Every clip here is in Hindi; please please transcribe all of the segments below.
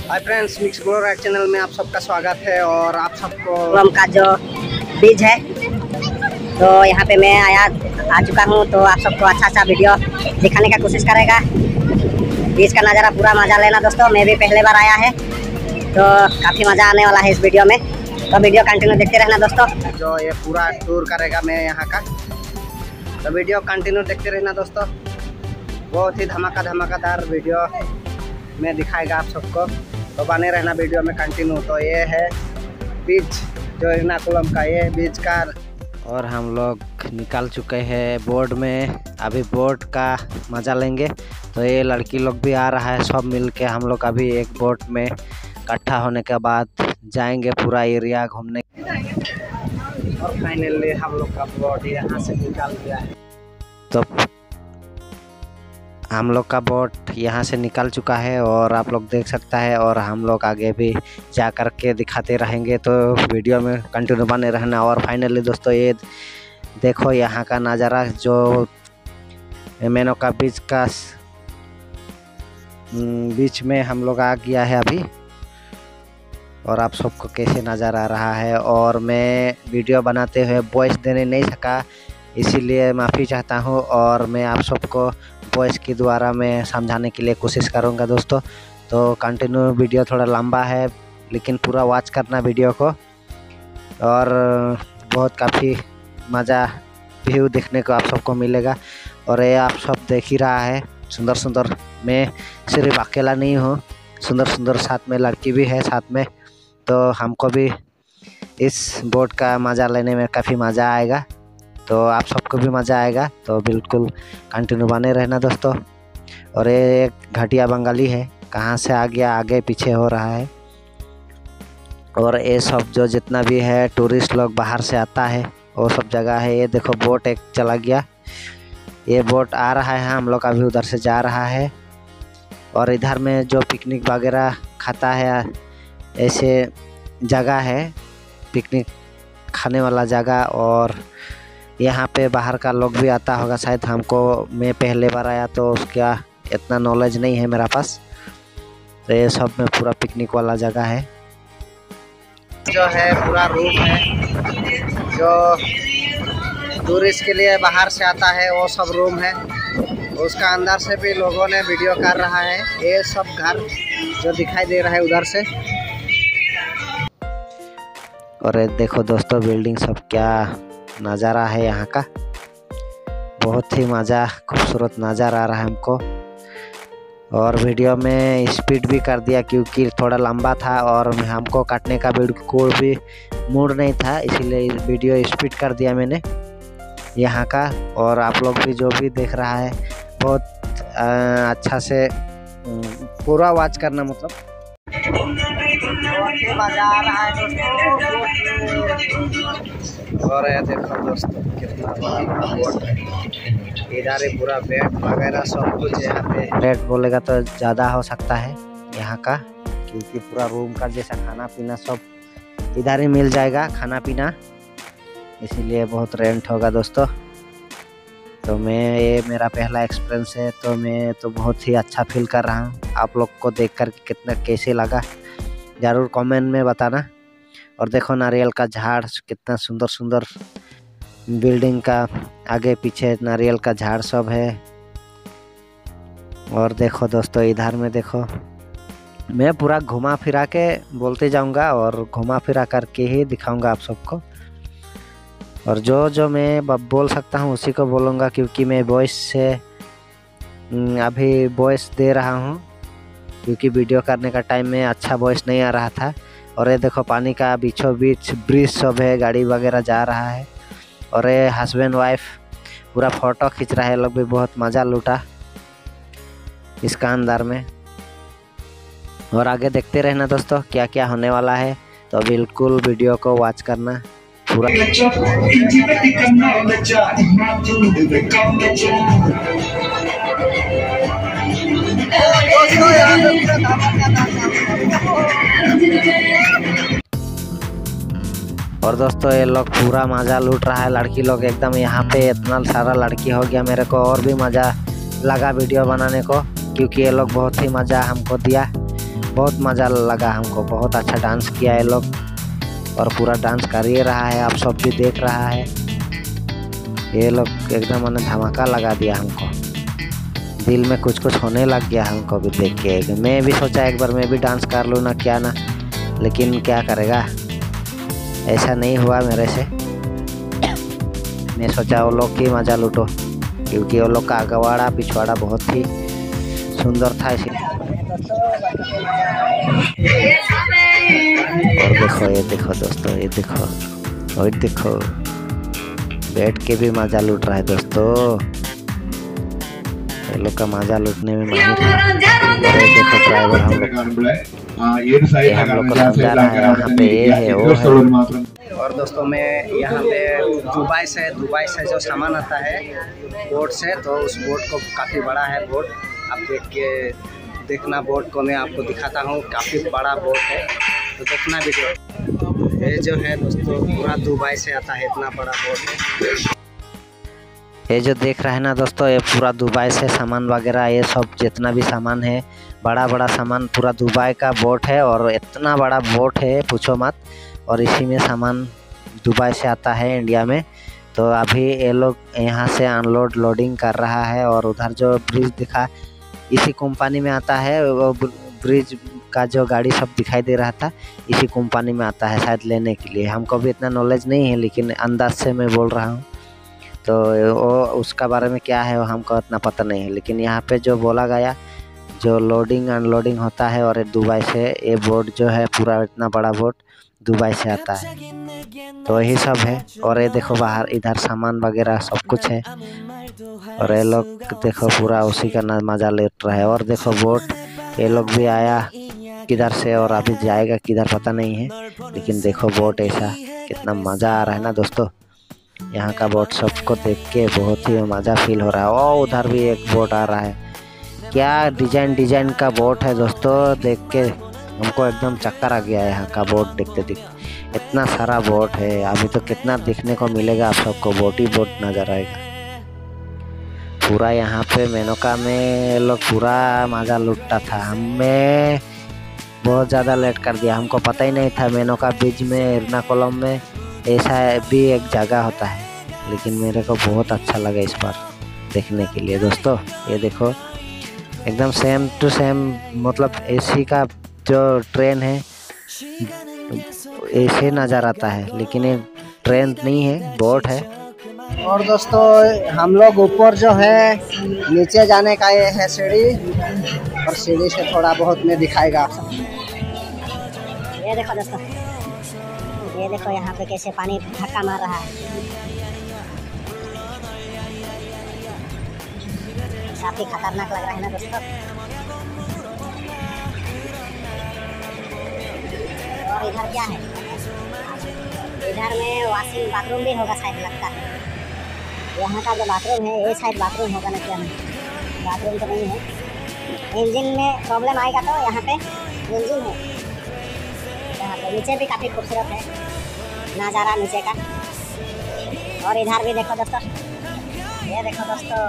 हाय फ्रेंड्स, मिक्स ब्लॉगर चैनल में आप सबका स्वागत है। और आप सबको आम का जो बीज है तो यहाँ पे मैं आ चुका हूँ, तो आप सबको अच्छा वीडियो दिखाने का कोशिश करेगा। बीज का नज़ारा पूरा मजा लेना दोस्तों। मैं भी पहले बार आया है तो काफ़ी मज़ा आने वाला है इस वीडियो में, तो वीडियो कंटिन्यू देखते रहना दोस्तों। जो ये पूरा टूर करेगा मैं यहाँ का, तो वीडियो कंटिन्यू देखते रहना दोस्तों। बहुत ही धमाकेदार वीडियो में दिखाएगा आप सबको, तो बने रहना वीडियो में कंटिन्यू। तो ये है बीच जो एर्नाकुलम का, ये बीच का। और हम लोग निकाल चुके हैं बोर्ड में, अभी बोर्ड का मज़ा लेंगे। तो ये लड़की लोग भी आ रहा है, सब मिल के हम लोग अभी एक बोट में इकट्ठा होने के बाद जाएंगे पूरा एरिया घूमने। और फाइनली हम लोग का बोट यहाँ से निकाल गया है। तो हम लोग का बोट यहाँ से निकल चुका है और आप लोग देख सकता है, और हम लोग आगे भी जा कर के दिखाते रहेंगे, तो वीडियो में कंटिन्यू बने रहना। और फाइनली दोस्तों ये देखो यहाँ का नज़ारा, जो मेनोका बीच का बीच में हम लोग आ गया है अभी। और आप सबको कैसे नज़र आ रहा है। और मैं वीडियो बनाते हुए वॉइस देने नहीं सका, इसीलिए माफ़ी चाहता हूँ। और मैं आप सबको वॉइस के द्वारा मैं समझाने के लिए कोशिश करूँगा दोस्तों। तो कंटिन्यू वीडियो थोड़ा लंबा है, लेकिन पूरा वॉच करना वीडियो को। और बहुत काफ़ी मज़ा व्यू देखने को आप सबको मिलेगा। और ये आप सब देख ही रहा है, सुंदर मैं सिर्फ अकेला नहीं हूँ, सुंदर साथ में लड़की भी है साथ में। तो हमको भी इस बोट का मज़ा लेने में काफ़ी मज़ा आएगा, तो आप सबको भी मज़ा आएगा। तो बिल्कुल कंटिन्यू बने रहना दोस्तों। और ये एक घटिया बंगाली है, कहाँ से आ गया आगे पीछे हो रहा है। और ये सब जो जितना भी है टूरिस्ट लोग बाहर से आता है वो सब जगह है। ये देखो बोट एक चला गया, ये बोट आ रहा है, हम लोग अभी उधर से जा रहा है। और इधर में जो पिकनिक वगैरह खाता है, ऐसे जगह है पिकनिक खाने वाला जगह। और यहाँ पे बाहर का लोग भी आता होगा शायद, हमको मैं पहले बार आया तो उसका इतना नॉलेज नहीं है मेरा पास। तो ये सब में पूरा पिकनिक वाला जगह है, जो है पूरा रूम है जो टूरिस्ट के लिए बाहर से आता है, वो सब रूम है। उसका अंदर से भी लोगों ने वीडियो कर रहा है। ये सब घर जो दिखाई दे रहा है उधर से। और देखो दोस्तों बिल्डिंग सब, क्या नज़ारा है यहाँ का, बहुत ही मज़ा खूबसूरत नज़र आ रहा है हमको। और वीडियो में स्पीड भी कर दिया क्योंकि थोड़ा लंबा था और हमको काटने का बिल्कुल भी मूड नहीं था, इसीलिए वीडियो स्पीड कर दिया मैंने यहाँ का। और आप लोग भी जो भी देख रहा है बहुत अच्छा से पूरा वॉच करना, मतलब बहुत ही मज़ा आ रहा है दोस्तों। और ये देखो दोस्तों कितना बड़ा बोट है, इधर ही पूरा बेड वगैरह सब कुछ। यहाँ पे बेड बोलेगा तो ज़्यादा हो सकता है यहाँ का, क्योंकि पूरा रूम का जैसा खाना पीना सब इधर ही मिल जाएगा, खाना पीना, इसीलिए बहुत रेंट होगा दोस्तों। तो ये मेरा पहला एक्सपीरियंस है, तो मैं तो बहुत ही अच्छा फील कर रहा हूँ। आप लोग को देखकर कितना कैसे लगा ज़रूर कमेंट में बताना। और देखो नारियल का झाड़, कितना सुंदर बिल्डिंग का आगे पीछे नारियल का झाड़ सब है। और देखो दोस्तों इधर में देखो, मैं पूरा घुमा फिरा के बोलते जाऊंगा और घुमा फिरा करके ही दिखाऊंगा आप सबको। और जो मैं बोल सकता हूँ उसी को बोलूँगा, क्योंकि मैं वॉइस से अभी वॉइस दे रहा हूँ, क्योंकि वीडियो करने का टाइम में अच्छा वॉइस नहीं आ रहा था। और ये देखो पानी का बीचों बीच ब्रिज सब है, गाड़ी वगैरह जा रहा है। और ये हस्बैंड वाइफ पूरा फ़ोटो खींच रहा है, लोग भी बहुत मज़ा लूटा इसका अंदर में। और आगे देखते रहना दोस्तों क्या क्या होने वाला है, तो बिल्कुल वीडियो को वॉच करना पूरा। और दोस्तों ये लोग पूरा मज़ा लूट रहा है, लड़की लोग एकदम। यहाँ पे इतना सारा लड़की हो गया, मेरे को और भी मज़ा लगा वीडियो बनाने को, क्योंकि ये लोग बहुत ही मज़ा हमको दिया। बहुत मज़ा लगा हमको, बहुत अच्छा डांस किया है लोग और पूरा डांस कर ही रहा है, आप सब भी देख रहा है। ये लोग एकदम मैंने धमाका लगा दिया हमको, दिल में कुछ कुछ होने लग गया हमको भी देख के। मैं भी सोचा एक बार मैं भी डांस कर लूँ ना, क्या ना, लेकिन क्या करेगा, ऐसा नहीं हुआ मेरे से। मैं सोचा वो लोग की मज़ा लूटो, क्योंकि वो लोग का अगवाड़ा पिछवाड़ा बहुत ही सुंदर था इसीलिए। और देखो, ये देखो दोस्तों, ये देखो, और देखो बैठ के भी मज़ा लूट रहा है दोस्तों। ये लोग का मज़ा लूटने में माहिर है। और ये देखो ड्राइवर हम लोग को समझा रहा है, यहाँ पे ये है वो है। और दोस्तों मैं यहाँ पे दुबई से जो सामान आता है बोट से, तो उस बोट को काफ़ी बड़ा है बोट, आप देखना बोट को मैं आपको दिखाता हूँ, काफ़ी बड़ा बोट है, तो देखना वीडियो। ये जो है दोस्तों पूरा दुबई से आता है, इतना बड़ा बोट है। ये जो देख रहे हैं ना दोस्तों, ये पूरा दुबई से सामान वगैरह ये सब जितना भी सामान है, बड़ा बड़ा सामान पूरा दुबई का बोट है। और इतना बड़ा बोट है पूछो मत, और इसी में सामान दुबई से आता है इंडिया में। तो अभी ये लोग यहाँ से अनलोड लोडिंग कर रहा है। और उधर जो ब्रिज दिखा इसी कंपनी में आता है, वो ब्रिज का जो गाड़ी सब दिखाई दे रहा था इसी कंपनी में आता है शायद लेने के लिए। हमको भी इतना नॉलेज नहीं है, लेकिन अंदाज से मैं बोल रहा हूँ। तो वो उसका बारे में क्या है वो हमको इतना पता नहीं है, लेकिन यहाँ पे जो बोला गया जो लोडिंग अनलोडिंग होता है, और दुबई से ये बोट जो है पूरा इतना बड़ा बोट दुबई से आता है, तो यही सब है। और ये देखो बाहर इधर सामान वगैरह सब कुछ है, और ये लोग देखो पूरा उसी का मज़ा ले रहा है। और देखो बोट ये लोग भी आया किधर से और अभी जाएगा किधर पता नहीं है, लेकिन देखो बोट ऐसा कितना मज़ा आ रहा है ना दोस्तों। यहाँ का बोट सबको देख के बहुत ही मज़ा फील हो रहा है। और उधर भी एक बोट आ रहा है, क्या डिजाइन का बोट है दोस्तों, देख के हमको एकदम चक्कर आ गया है। यहाँ का बोट देखते इतना सारा बोट है, अभी तो कितना देखने को मिलेगा आप सबको, बोट ही बोट नज़र आएगा पूरा। यहाँ पे मेनका में लोग पूरा मज़ा लूटता था, हमें बहुत ज़्यादा लेट कर दिया, हमको पता ही नहीं था मेनका बीच में एर्नाकुलम में ऐसा भी एक जगह होता है, लेकिन मेरे को बहुत अच्छा लगा इस बार देखने के लिए दोस्तों। ये देखो एकदम सेम टू सेम, मतलब एसी का जो ट्रेन है ऐसे नज़र आता है, लेकिन ये ट्रेन नहीं है, बोट है। और दोस्तों हम लोग ऊपर जो है नीचे जाने का ये है सीढ़ी, और सीढ़ी से थोड़ा बहुत मैं दिखाएगा। ये देखो दोस्तों, ये देखो यहाँ पे कैसे पानी धक्का मार रहा है, काफी खतरनाक लग रहा है ना दोस्तों। और इधर क्या है, इधर में वॉशिंग बाथरूम भी होगा शायद, लगता है यहाँ का जो बाथरूम है ये शायद बाथरूम होगा ना, क्या नहीं बाथरूम तो नहीं है। इंजन में प्रॉब्लम आएगा तो यहाँ पे इंजन है, यहाँ पे नीचे भी काफ़ी खूबसूरत है नज़ारा नीचे का। और इधर भी देखो दोस्तों, ये देखो दोस्तों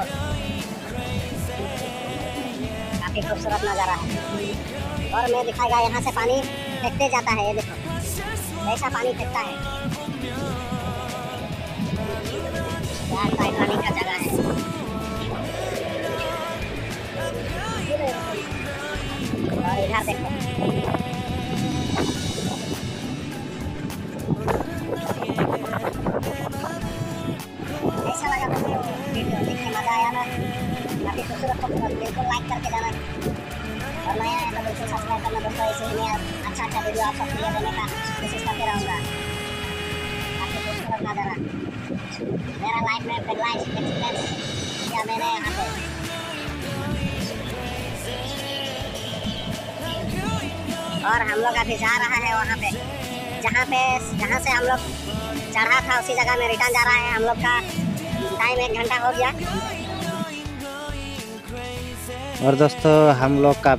काफ़ी खूबसूरत नज़ारा है। और मैं दिखाएगा यहाँ से पानी फेंकते जाता है, ये देखो ऐसा पानी फेंकता है, क्या टाइटैनिक का जगह है। और इधर देखो ऐसा लगा तो वीडियो देख के मज़ा आया ना, काफ़ी खूबसूरत बिल्कुल लाइक करके जाना, और नया है तो बिल्कुल सब्सक्राइब करना दोस्तों। ऐसे ही मैं अच्छा वीडियो आप सबके लिए देने का कोशिश करते रहूँगा। काफ़ी खूबसूरत नज़ारा मेरा लाइफ में पहला एक्सपीरियंस किया मैंने यहाँ पे। और हम लोग अभी जा रहा है वहाँ पे जहाँ से हम लोग चढ़ा था उसी जगह में रिटर्न जा रहा है। हम लोग का टाइम 1 घंटा हो गया। और दोस्तों हम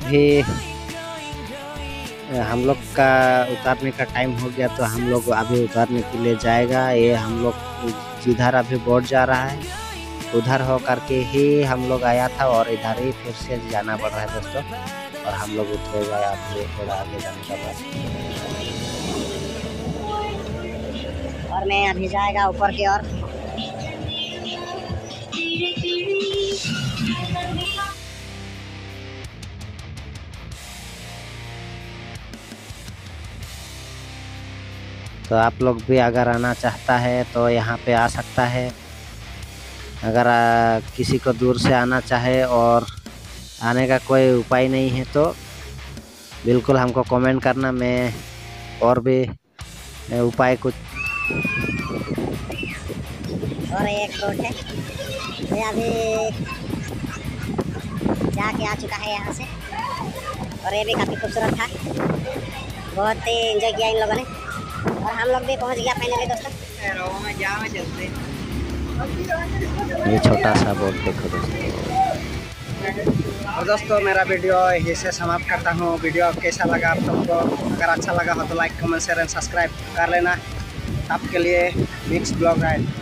लोग का उतारने का टाइम हो गया, तो हम लोग अभी उतारने के लिए जाएगा। ये हम लोग जिधर अभी बोट जा रहा है उधर हो करके ही हम लोग आया था, और इधर ही फिर से जाना पड़ रहा है दोस्तों। और हम लोग उतरेगा अभी थोड़ा आगे जाने के बाद। और मैं अभी जाएगा ऊपर की ओर। तो आप लोग भी अगर आना चाहता है तो यहाँ पे आ सकता है। अगर किसी को दूर से आना चाहे और आने का कोई उपाय नहीं है तो बिल्कुल हमको कमेंट करना, मैं और भी उपाय कुछ। और एक बोट है, मैं अभी जाके आ चुका है यहाँ से, और ये भी काफ़ी खूबसूरत था, बहुत ही एंजॉय किया इन लोगों ने। और हम लोग भी पहुँच गया फाइनली दोस्तों। ये छोटा सा बोट देखो दोस्तों। और दोस्तों मेरा वीडियो यहीं से समाप्त करता हूँ। वीडियो कैसा लगा आप सबको? अगर अच्छा लगा हो तो like comment share and subscribe कर लेना। आपके लिए मिक्स ब्लॉग राइड।